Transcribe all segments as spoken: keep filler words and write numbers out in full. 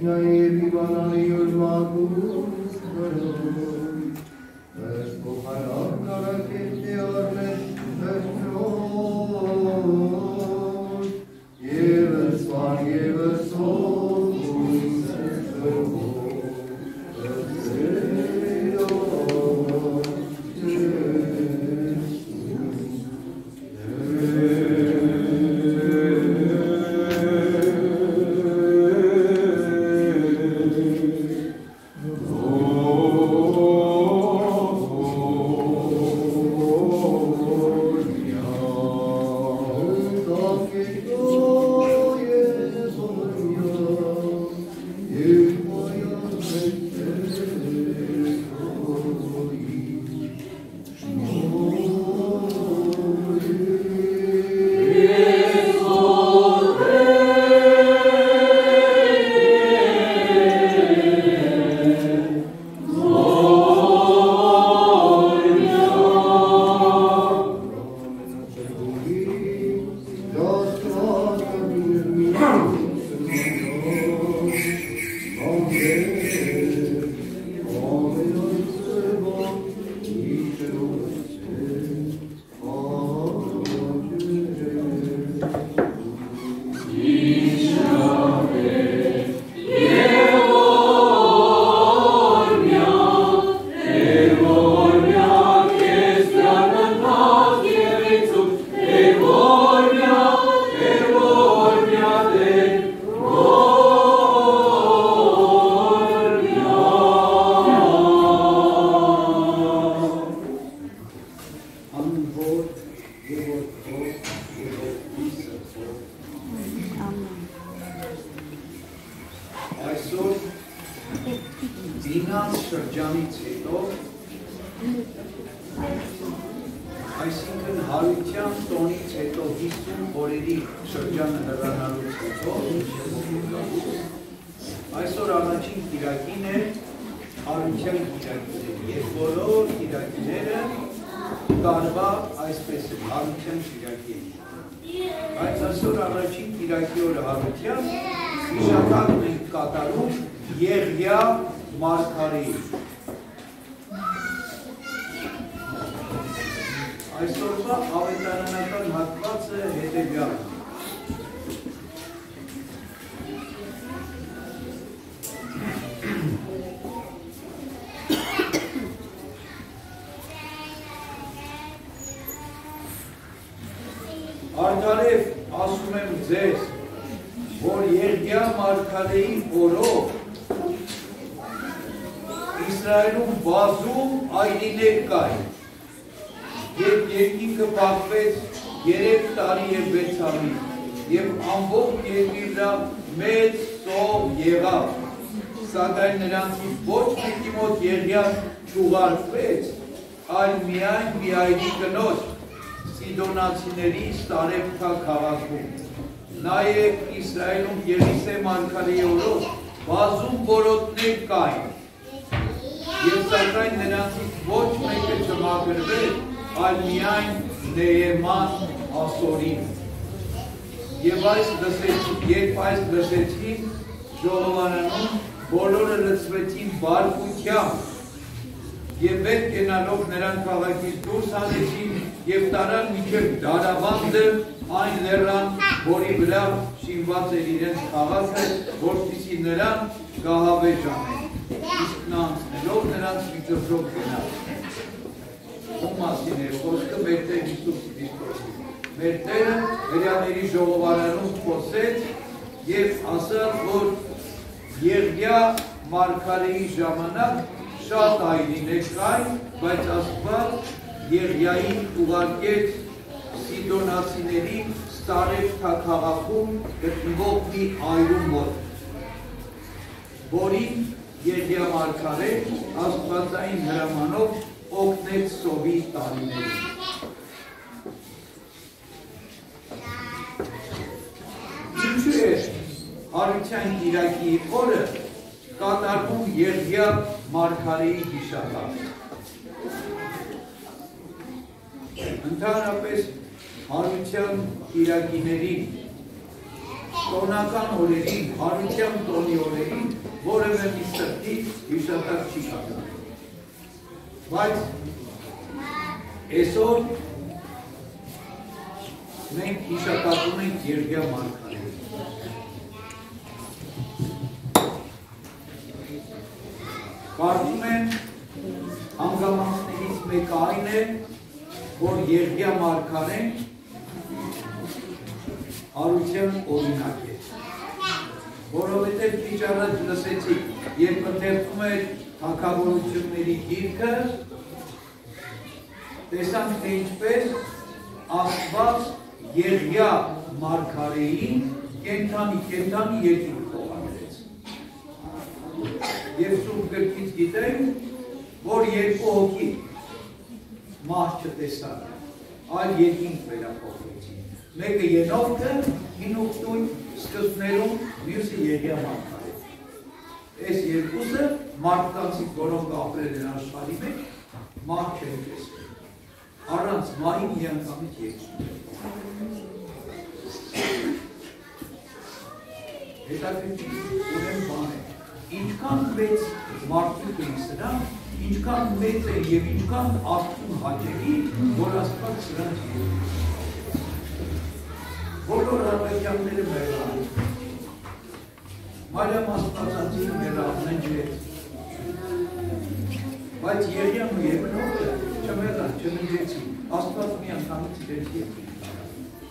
Ընդհանրապես հարության կիրակիներին տոնական օրերին, հարության տոնի օրերին, որևէ մի սրտի հիշատակ չի կատարում։ Բայց այսօր մենք հիշատակում ենք Երգիա մարգարեին։ Կարծում եմ հանգամանքներից մեկը այն է, որ Երգիա մարգարեն հարության օրինակ է, որովհետև քիչ առաջ լսեցիք, երբ ընթերցում էր թագավորությունների գիրքը, տեսանք, թե ինչպես Աստված Երգիա մարգարեին կենդանի-կենդանի երկինք խոհարեց։ Եվ Սուրբ գրքից գիտենք, որ երկու հոգի մահ չտեսան, այլ երկինք վերափոխվեցին։ Մեկը Ենովքը հինուխտույն սկզբներում, մյուսը Երգիա մարգարեն։ Այս երկուսը մարդկանցից, որոնք ապրել են աշխարհի մեջ, մահ չեն տեսել։ Առանց մահի միանգամից երկինք։ Հետաքրքիր ուրեմն բան է։ Ինչքան մեծ մարդիկ են սրանք, ինչքան մեծ է եւ ինչքան Աստծուն հաճելի, որ Աստված սրանց ելում։ Բոլոր առավոտյանները մեղան։ Մարիամ Աստվածածին մեղան չէ։ Բայց Երգիան ու Ենովքը չմեղան, չննջեցին։ Աստված մի անգամից իրենց երկինք տարավ։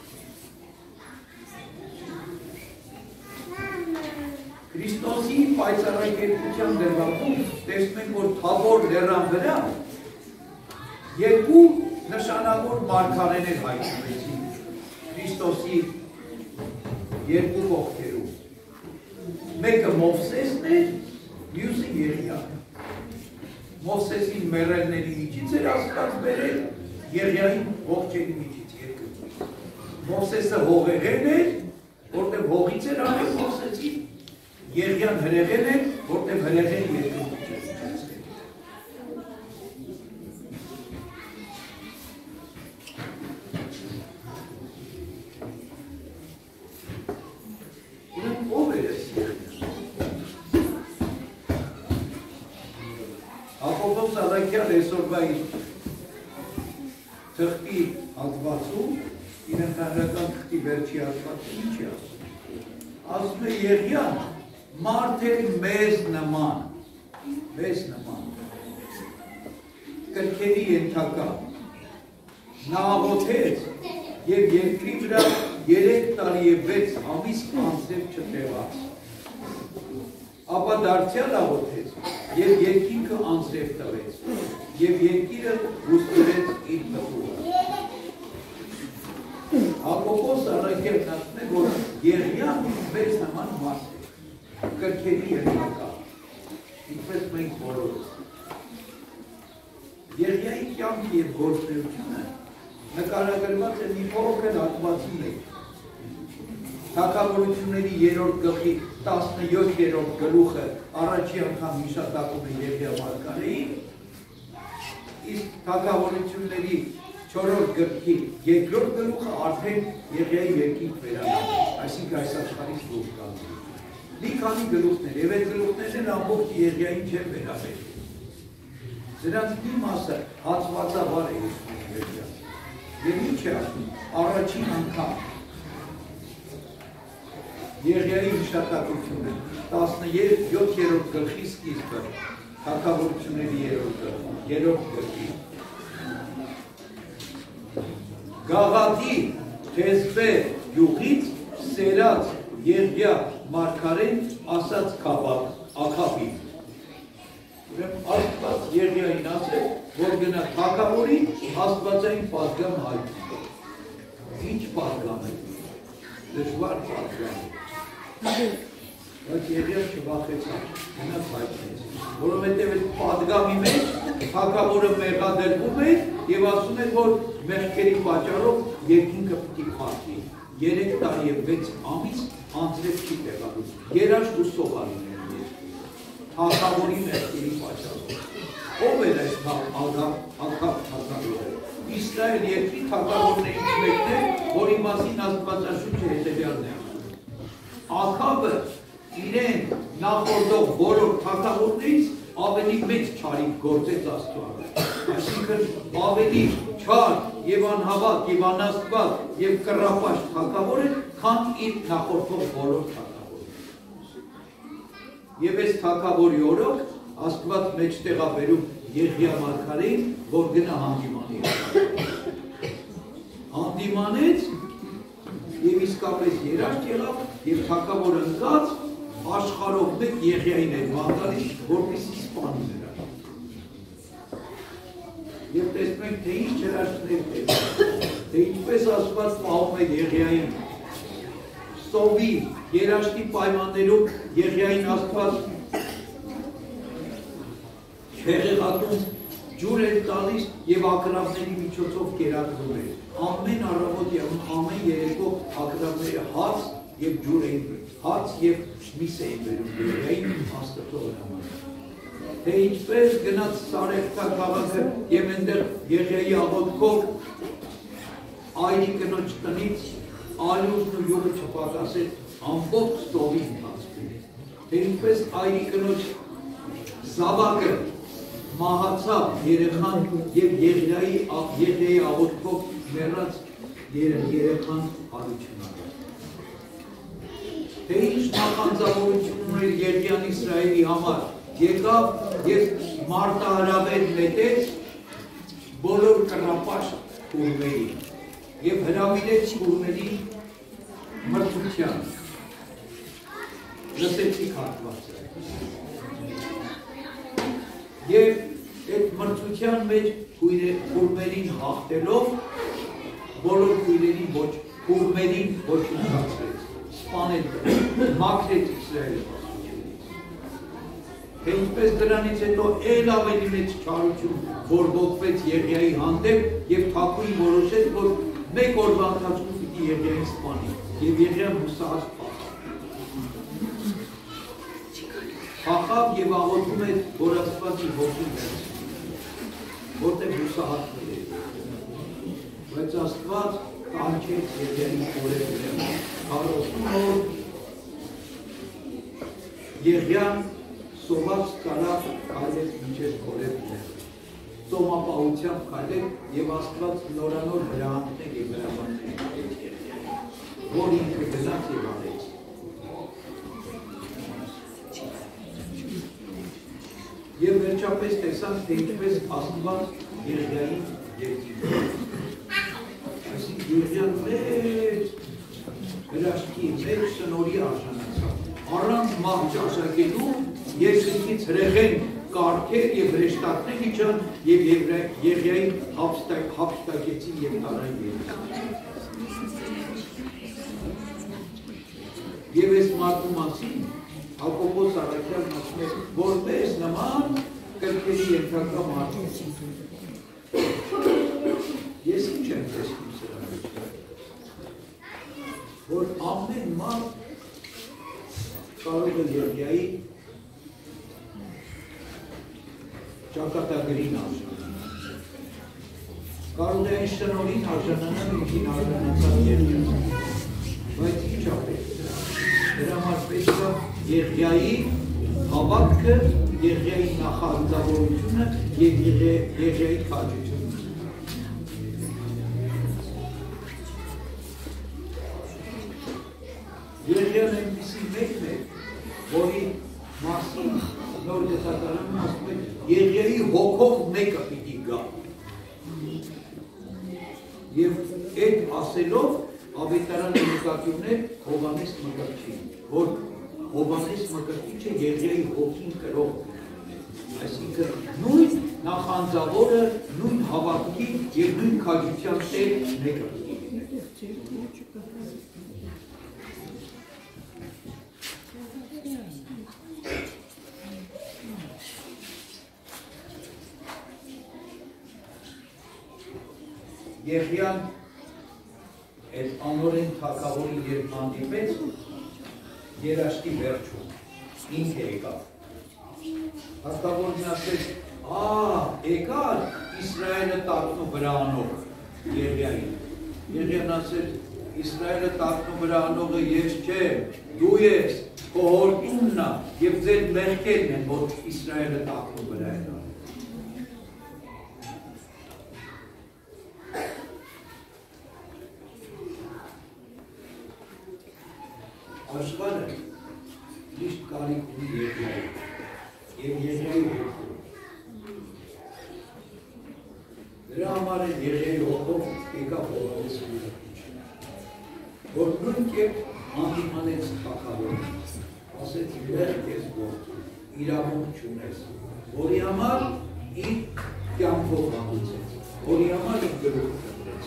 Քրիստոսի պայծառագործության դրվագում տեսնենք, որ Թաբոր լեռան վրա երկու նշանավոր մարգարեներ հայտնվեցին Քրիստոսի երկու կողքերում։ Մեկը Մովսեսն է, մյուսը Երգիան։ Մովսեսին մեռելների միջից էր Աստված բերել, Երգիային ողջերի միջից երկու։ Մովսեսը հողեղեն էր, որտեղ հողից էր անել Մովսեսին, Երգիան հրեղեն էր, որտեղ հրեղեն երկու միջից էր։ Ուրեմն ով էր այս Երգիան։ Հակոբոս Սարաքյան այսօրվա իր թղթի հատվածում, իր ընդհանրական թղթի վերջի հատվածում ինչ է ասում։ Ասում է Երգիան մարդ էր մեզ նման, մեզ նման, կրքերի ենթակա, նա աղոթեց և երկրի վրա երեք տարի և վեց ամիս անձև չտեղաց, ապա դարձյալ աղոթեց և երկինքը անձև տվեց, և երկիրը հուստրեց իր տվուղը։ Հակոբոս Սարաքյանն ասում է, որ Երգիան մեզ նման մարդ է, կրքերի ենթակա, ինչպես մենք բոլորս։ Երգիայի կյանքի և գործունեությունը նկարագրված է մի փոքր հատվածի մեջ։ Թագավորությունների երրորդ գլխի տասնյոթերորդ գլուխը առաջի անգամ հիշատակում է Երգիա մարգարեին, իսկ թագավորությունների չորրորդ գլխի երկրորդ գլուխը արդեն Երգիայի երկինք վերանալու, այսինքն այս աշխարհից դուրս գալու։ Մի քանի գլուխներ, եւ այդ գլուխներն ամբողջ Երգիային չեն վերաբերել։ Դրանց մի մասը հացվածաբար է Երգիան։ Եվ ինչ է ասում, առաջին անգամ Երգիայի հիշատակությունը տասնյոթերորդ գլխի սկիզբը, թագավորությունների երրորդ գլխի։ Գաղատի թեզվե գյուղից սերած Երգիա մարգարեն ասաց Աքաբին։ Ուրեմն Աստված Երգիային ասել, որ գնա թագավորի աստվածային պատգամ հայտնի։ Ինչ պատգամ է։ Դժվար պատգամ է։ Բայց Երգիան չվախեցավ, գնաց հայտնեց, որովհետև այդ պատգամի մեջ թագավորը մեղադրվում էր եւ ասում էր, որ մեղքերի պատճառով երկինքը պիտի փակվի։ Երեք տարի եւ վեց ամիս անձրև չի տեղանում, երաշտ ու սովարին էր թագավորի մեղքերի պատճառով։ Ով էր այս Աքաբ թագավորը։ Իսրայել երկրի թագավորներից մեկն է, որի մասին Աստվածաշունչը հետևյալն է ասում։ Աքավը իրեն նախորդող բոլոր թագավորներից ավելի մեծ չարիք գործեց Աստծուարը։ Այսինքն ավելի չար եւ անհավատ եւ անաստված եւ կռապաշտ թագավոր է, քան իր նախորդող բոլոր թագավորները։ Եվ այս թագավորի օրոք Աստված մեջտեղ է բերում Եղիա մարգարեին, որ գնա հանդիմանի։ Հանդիմանեց եւ իսկապես երաշտ եղավ եւ թագավորը ընկած աշխարհով մեկ Եղիային էր մանգալի, որպեսզի սպանի նրան։ Եվ տեսնում ենք, թե ինչ երաշտներ է, թե ինչպես Աստված պահում է Եղիային։ Սովի երաշտի պայմաններում Եղիային Աստված հեղեղատում ջուր էր տալիս եւ ակրավների միջոցով կերակրում էր։ Ամեն առավոտ եւ ամեն երեկո ակրավները հաց եւ ջուր էին, հաց եւ միս էին բերում Եղիային Աստծո համար։ Թե ինչպես գնաց Սարեփթա քաղաքը եւ այնտեղ Եղիայի աղոթքով այրի կնոջ տնից ալյուզն ու յուղը չպատասել ամբողջ Սովի ընթացքում։ Թե ինչպես այրի կնոջ զավակը մահացավ երեխան եւ Եղիայի Եղիայի աղոթքով մեռած երեխան հարություն արավ։ Թե ինչ նախանձավորություն ուներ Եղիան Իսրայելի համար, եկավ եւ մարտահրավեր նետեց բոլոր կռապաշտ քուրմերին եւ հրավիրեց քուրմերի մրցության։ Լսեցիք հատվածը։ Եվ այդ մրցության մեջ քուրմերին հաղթելով բոլոր քույրերին ոչ քուրմերին ոչնչացրեց, սպանեց, մաքրեց Իսրայելի հասությունից։ Թե ինչպես դրանից հետո ել ավելի մեծ չարություն բորբոքվեց Եղիայի հանդեպ եւ թագուհին որոշեց, որ մեկ օրվա ընթացքում պիտի Եղիային սպանի եւ Եղիան հուսահատ փախավ եւ աղոթում էր, որ Աստված իր ոգին վերցնի, որտեղ հուսահատներ էր։ Բայց Աստված կանչեց Եղիայի օրերը, կարողում որ Եղիան սոված կարավ քայլեց մինչև օրերը, ծոմապահությամբ քայլեց եւ Աստված նորանոր հրահանգներ եւ հրամաններ տվեց Եղիային, որ ինքը գնաց եւ արեց։ Եվ վերջապես տեսանք, թե ինչպես Աստված Եղիային երկինքեց։ Այսինքն Եղիան մեծ հրաշքի, մեծ շնորհի արժանացավ։ Առանց մահ ճաշակելու երկնքից հրեղեն կարգեր եւ հրեշտակներ իջան եւ Եղիային հափշտակեցին եւ տարան երկնք։ Եվ այս մարդու մասին Հակոբոս առաքյալն ասում է, որպես նման կրքերի ենթակա մարդու։ Ես ինչ եմ տեսնում սրանից, որ ամեն մարդ կարող է Եղիայի ճակատագրին արժանանալ։ Կարող է այն շնորհին արժանանալ, ինչին արժանացավ Եղիան։ Բայց ինչ ապրել։ Դրա համար պետք է Եղիայի հավատքը, Եղիայի նախանձավորությունը եւ Եղիայի քաջությունը։ Եղիան այնպիսի մեկն է, որի մասին նոր գտակարանում ասում է Եղիայի հոգով մեկը պիտի գա։ Եվ այդ ասելով ավետարանը նկատի ուներ Հովհաննես Մկրտչին, որ Հովհաննես Մկրտիչը Եղիայի հոգին կրող, այսինքն նույն նախանձավորը, նույն հավատքի եւ նույն քաջության տեր մեկը պիտի լինի։ Եղիան այդ անօրեն թագավորին երբ հանդիպեց, երաշտի վերջում, ինքը եկավ։ Թագավորին ասեց, «Ա, եկար Իսրայելը տակնու վրա անող Եղիային»։ Եղիան ասեց, Իսրայելը տակնու վրա անողը ես չեմ, դու ես, քո հորտումն է, եւ ձեր մեղքերն են, որ Իսրայելը տակնու վրա են անում։ Աշխարհը միշտ կարիք ունի երկրի եւ երկրի հոգով։ Դրա համար է երկրի հոգով եկավ Հովհաննես Միրաքիչը, որ նույն կերպ հանդիմանեց թագավորին, ասեց «Վեր ես որդու, իրավունք չունես», որի համար իր կյանքով հանդիծեց, որի համար իր գլուխը կտրեց։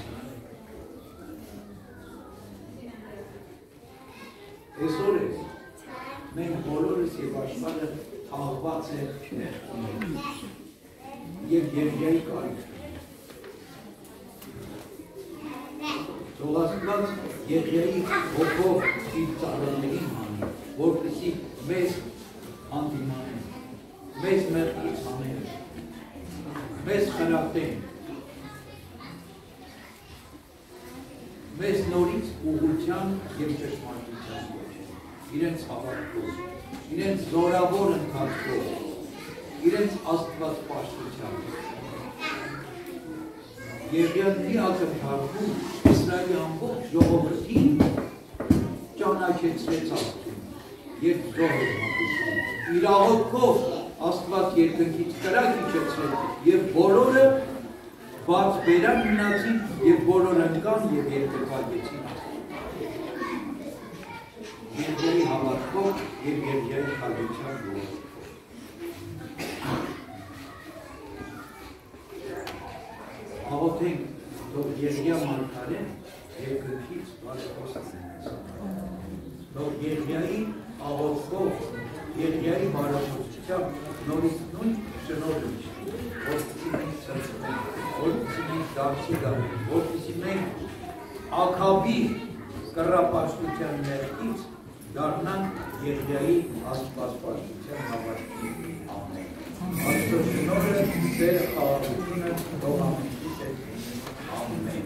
Այսօր է մենք բոլորս եւ աշխարհը թաղված է եւ երկրի կարիք։ Թող Աստված երկրի հոգով իր ծառաներին հանի, որպեսզի մեզ հանդիմանեն, մեզ մեղքից հանեն, մեզ խրատեն, մեզ նորից ուղղության եւ ճշմարտության իրենց հավատքով, իրենց զորավոր ընթացքով, իրենց Աստված պաշտությամբ։ Եղիանքի ակնթարթում Իսրայելի ամբողջ ժողովրդին ճանաչեցրեց Աստծուն, երբ զոհեր մատուցան։ Իր աղոթքով Աստված երկնքից կրակ իջեցրեց եւ բոլորը բաց բերան մնացին եւ բոլորը ընկան եւ երկրպագեցին։ Երկրի հավատքով և երկրի խաղության ողորմով։ Աղոթենք, թող երկրի մարգարեն երկնքից բարեփոխանցի։ Թող երկրի աղոթքով, երկրի բարեփոխությամբ նորից նույն շնորհը իջի, որպեսզի մենք ցնցվենք, որպեսզի մենք դարձի գանք, որպեսզի մենք Աքաբի կռապաշտության ներքից դառնանք երկրի աստվածպաշտության հավատքի։ Ամեն։ Աստծո շնորհը, Տեր խաղաղությունը թող ամենքից է։ Ամեն։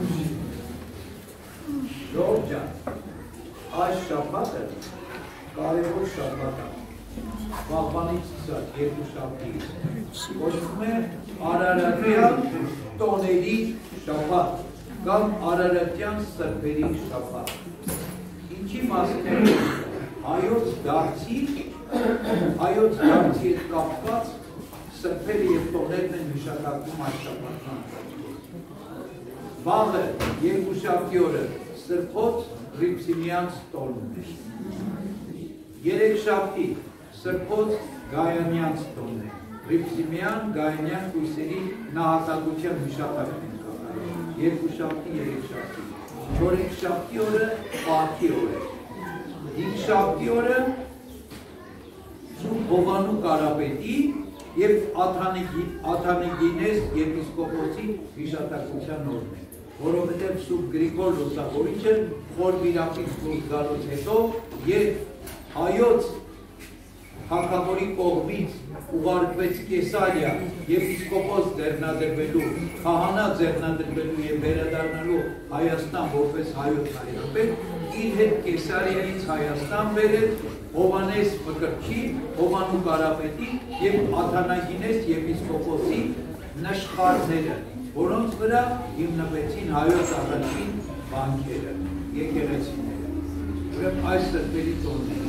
Ժողով ջան, այս շաբաթը կարևոր շաբաթ է։ Վաղվանից սկսած երկու շաբաթից կոչվում է Արարատյան տոների շաբաթ կամ Արարատյան սրբերի շաբաթ։ Ինչի մասին է հայոց դարձի, հայոց դարձի հետ կապված սրբերը և տոներն են հիշատակվում այս շաբաթն։ Վաղը երկուշաբթի օրը սրբոց Ռիփսիմյանց տոնն է։ Երեքշաբթի սրբոց Գայանյանց տոնն է։ Ռիփսիմյան, Գայանյան կույսերի նահատակության հիշատակն են կատարում։ Երկուշաբթի, երեքշաբթի։ Չորեքշաբթի օրը Պարքի օր է։ Հինգշաբթի օրը Սուրբ Հովհաննու Կարապետի և Աթանիկինես եպիսկոպոսի հիշատակության օրն է, որովհետև Սուրբ Գրիգոր Լուսավորիչը խոր վիրապից դուրս գալուց հետո երբ հայոց թագավորի կողմից ուղարկվեց Կեսարիա եպիսկոպոս ձեռնադրվելու, քահանա ձեռնադրվելու և վերադառնալու Հայաստան որպես հայոց հայրապետ, իր հետ Կեսարիայից Հայաստան բերեց Հովհաննես Մկրտչի, Հովհաննու Կարապետի և Աթանագինես եպիսկոպոսի նշխարները, որոնց վրա հիմնվեցին հայոց առաջին վանքերը, եկեղեցիները։ Ուրեմն այս սրբերի տոնն է։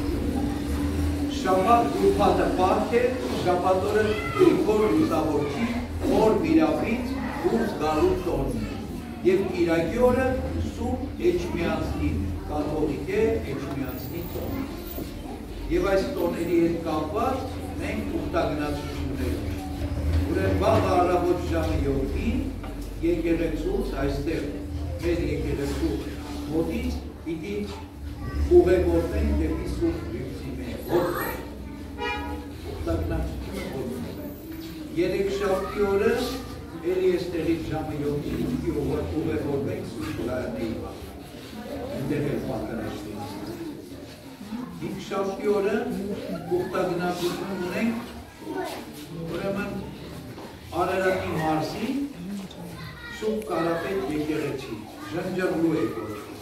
Շաբաթ ուրբաթը Պարք է, շաբաթ օրը Գրիգոր Լուսավորչի խոր վիրապից դուրս գալու տոնն է։ Եվ կիրակի օրը Սուրբ Էջմիածնի, կաթողիկե Էջմիածնի տոնն է։ Եվ այս տոների հետ կապված մենք ուխտագնացություններ ունենք։ Ուրեմն վաղ առավոտ ժամը յոթին եկեղեցուց այստեղ մեր եկեղեցու մոտից պիտի ուղևորվենք դեպի Սուրբ Երեքշաբթի օրը էլի էստեղից ժամը յոթին պիտի ուղևորվենք Սուրբ Գայանեի վան, այնտեղ էլ պատրաստվենք։ Հինգշաբթի օրը ուխտագնացություն ունենք, ուրեմն Արարատի մարզի Սուրբ Կարապետ եկեղեցի, Ժնջռլու է կոչվում։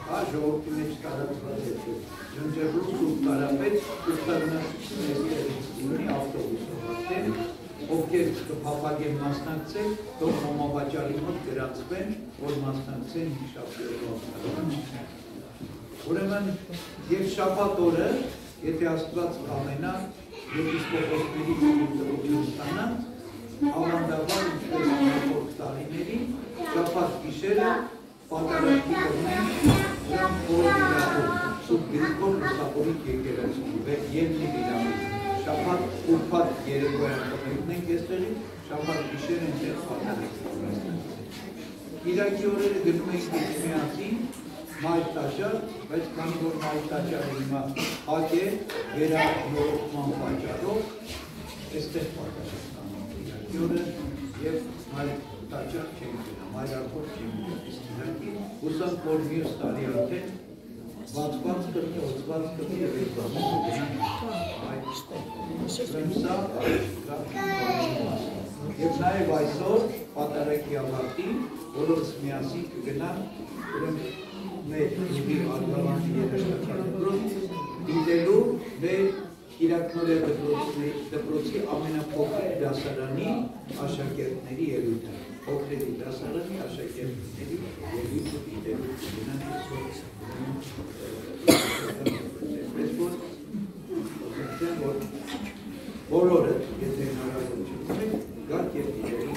հա, ժողովրդի մեջ տարածված է, Ջնջերլուս ու Կարապետ ուստարնացություն եստերից ունի ավտոբուսով արդեն, ովքեր կփափագեն մասնակցել, թող համավաճարի մոտ գրանցվեն, որ մասնակցեն հիշատակելու ավտոբուսով։ Ուրեմն, և շաբաթ օրը, եթե Աստված ամենա, եպիսկոպոսներից ինտրուդիուն ստանան, ավանդաբար ինչպես նախորդ տարիներին, շաբաթ գիշերը պատարակի կողմեն ուրան խորոդիրատում, Սուրբ Գրիգոր Լուսավորիչ եկեղեցում, ելնի վիրամի, շաբաթ ուրբաթ երեկոյան կմեկնենք եստեղի, շաբաթ գիշեր ենցեղ պատարակի կողմեն։ Իրակի օրերը գնում ենք միասին, մայր տաճար, բայց քանի որ մայր տաճարը հիմա հաճ է վերանորոգման պատճառով, այստեղ պատճառ ստանում իրակի օրը եւ մայր տաճար չենք գնա, մայրախոս չենք գնա, իրակի հուսանք որ մյուս տարի արդեն բացված կլինի, օծված կլինի եւ այդ բանը գնանք այդ սա եւ նաեւ այսօր պատարագի ավարտին բոլորս միասին կգնանք մեր իբի արգավանքի երաշտակարներով դիտելու մեր իրակնորե դպրոցի ամենափոքր դասարանի աշակերտների ելույթը, փոքրերի դասարանի աշակերտների ելույթը դիտելու գնանք այսօր բոլորը, եթե հնարավորություն ունեք, գաք եւ դիտելու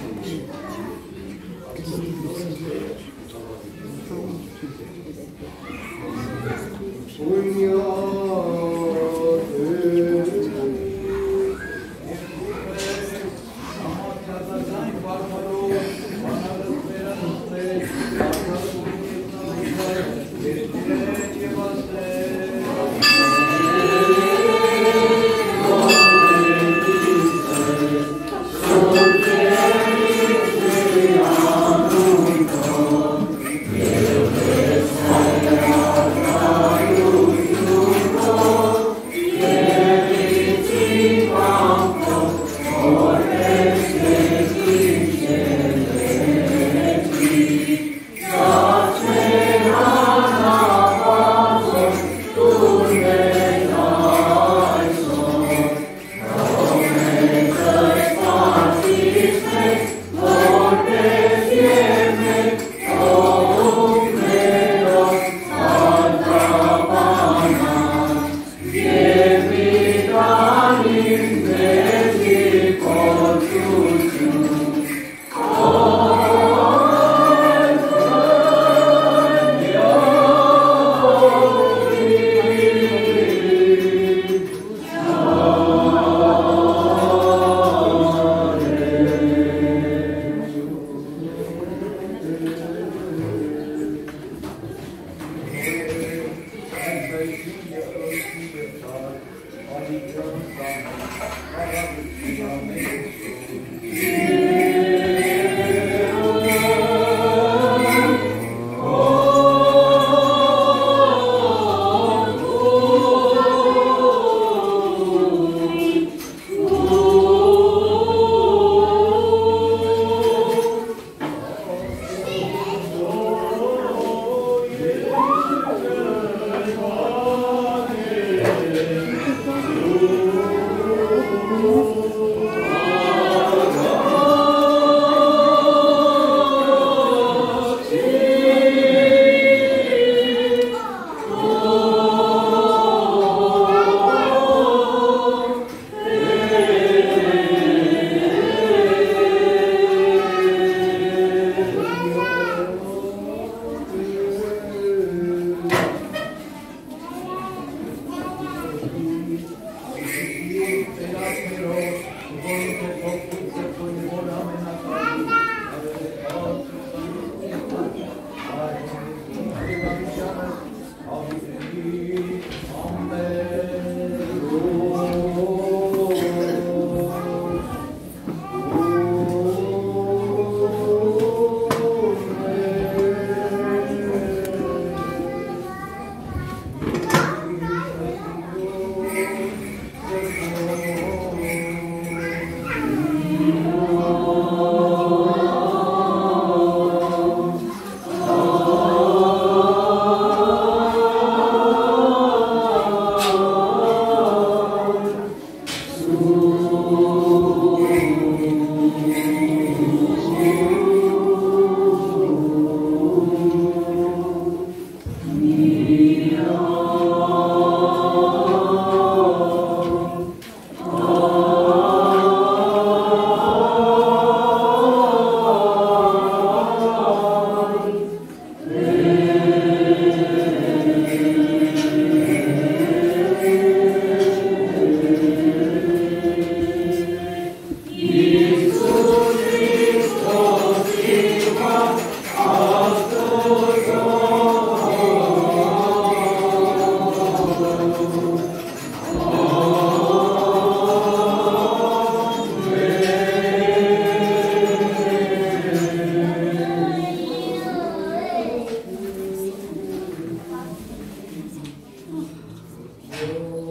Oh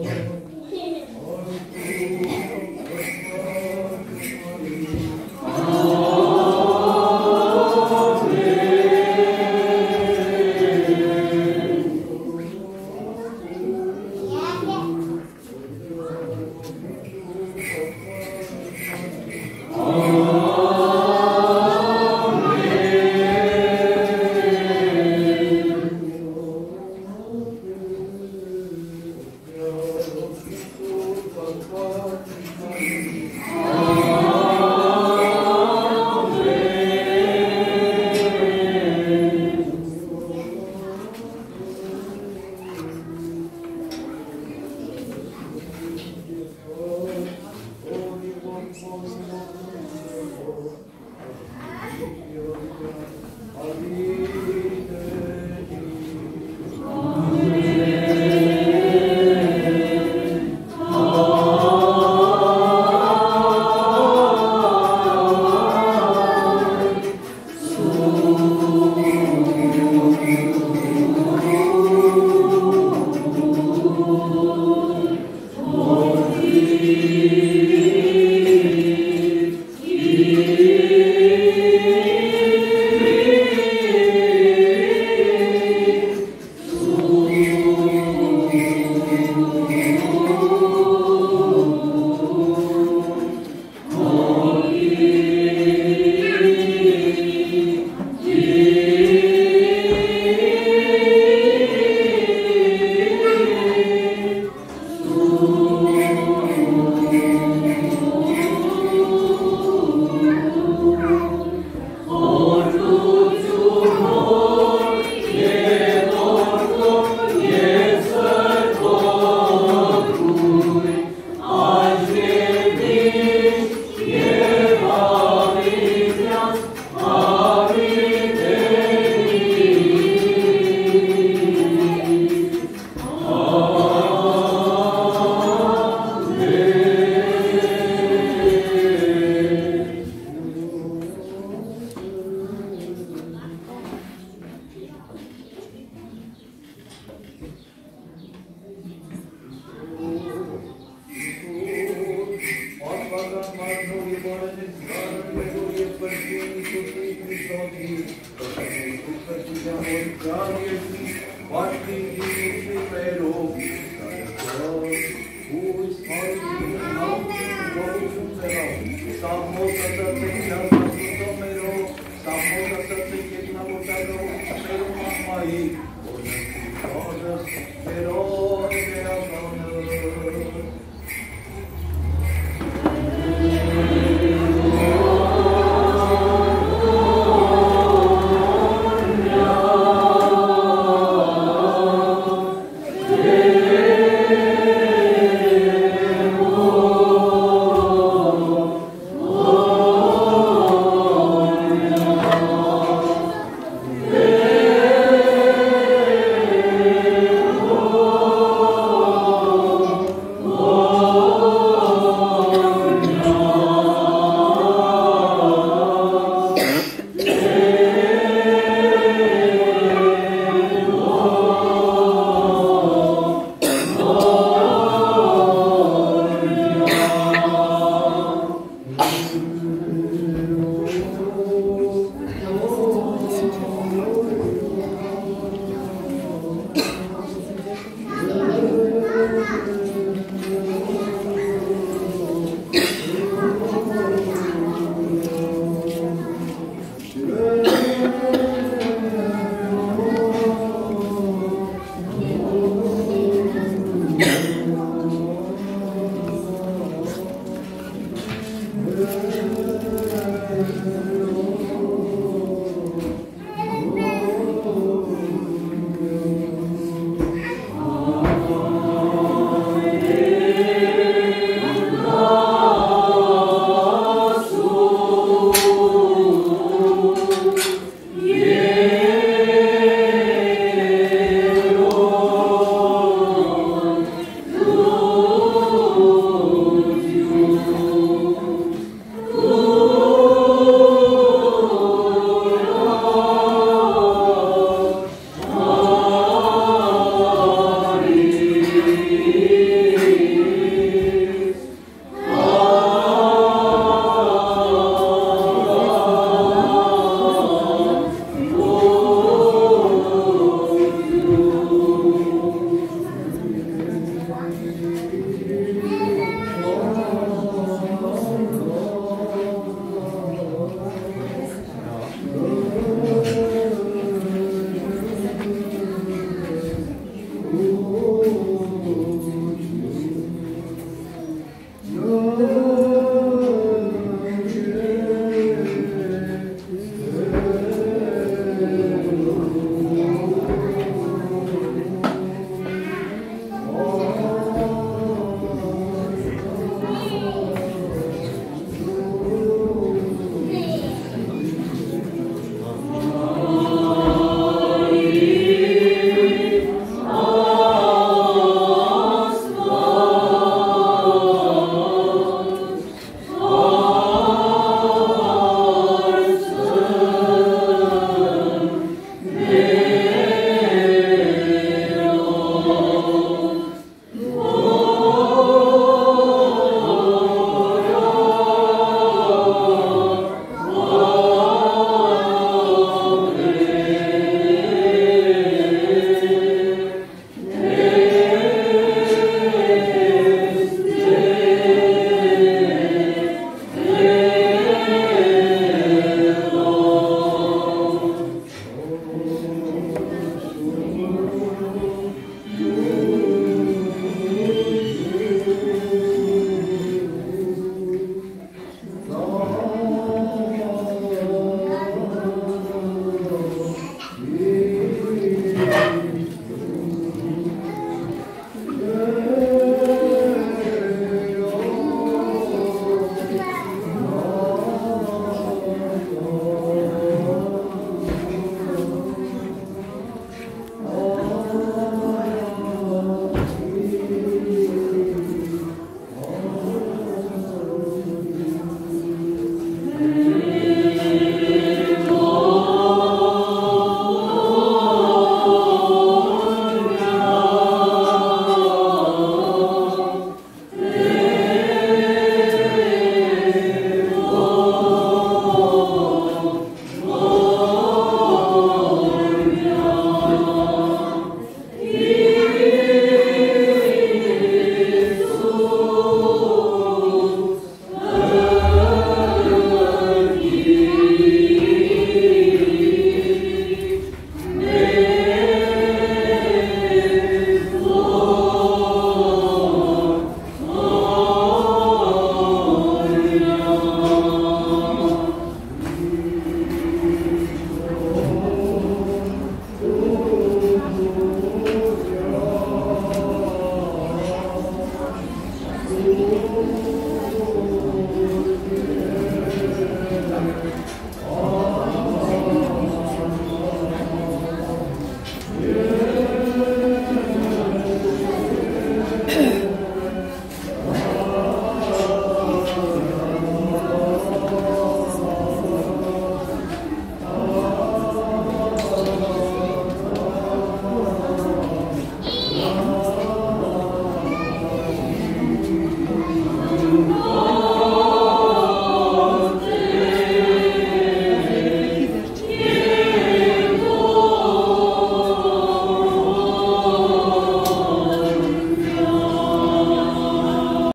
God,